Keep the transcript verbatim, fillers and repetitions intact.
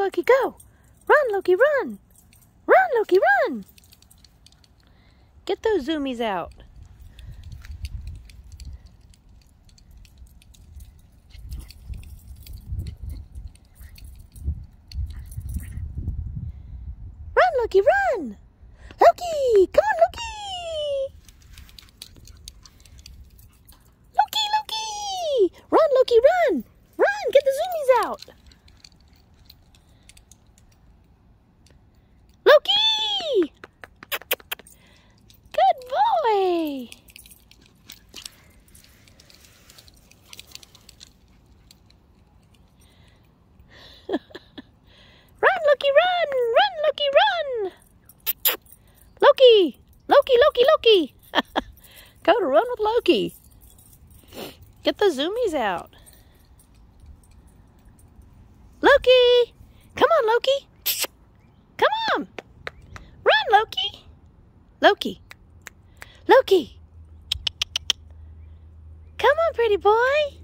Loki, go. Run, Loki, run. Run, Loki, run. Get those zoomies out. Run, Loki, run. Loki, come on, Loki. Loki, Loki. Run, Loki, run. Run, get the zoomies out. Loki! Good boy. Run, Loki, run. Run, Loki, run. Loki, Loki, Loki, Loki. Go to run with Loki. Get the zoomies out. Loki! Come on, Loki. Come on. Run, Loki. Loki. Loki. Come on, pretty boy.